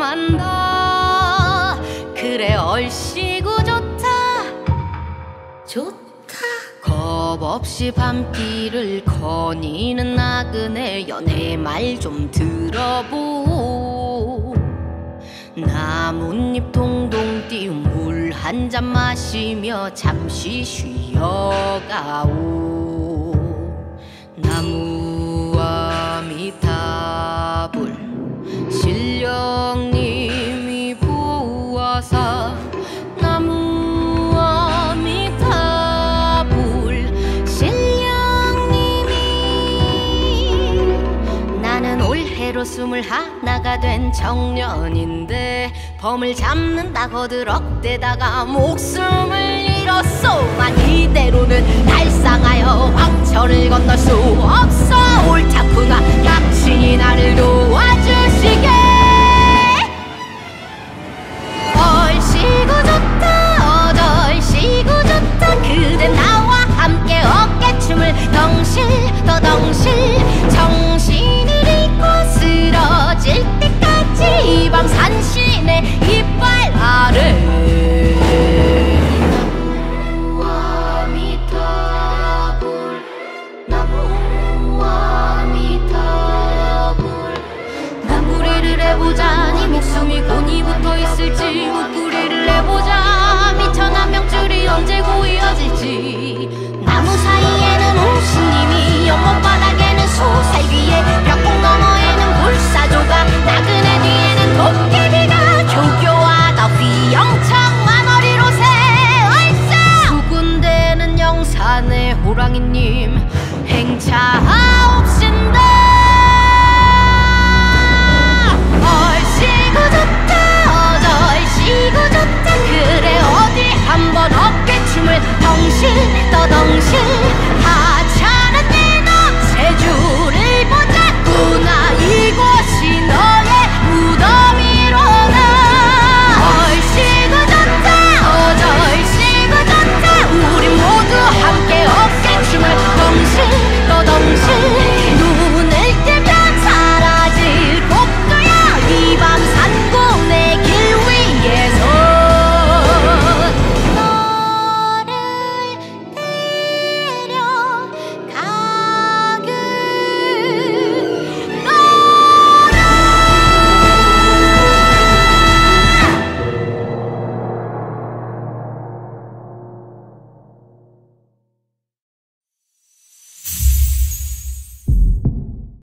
궁금한다. 그래 얼씨구 좋다. 좋다. 겁 없이 밤길을 거니는 나그네여, 내 말 좀 들어보. 나뭇잎 동동 띄운 물 한 잔 마시며 잠시 쉬어가오. 나무와 미탑을 신령님이 보아사. 나무와 미탑을 신령님이. 나는 올해로 21가 된 청년인데 범을 잡는다 거들억대다가 목숨을 잃었소. 만 이대로는 달상하여 황천을 건널 수 없어. 옳다구나. 당신이 나를 도와주시게. 얼씨구 좋다. 어덜씨구 좋다. 그대 나와 함께 어깨춤을 덩실 더 덩실. 정신을 잃고 쓰러질 때까지 이 밤 산신에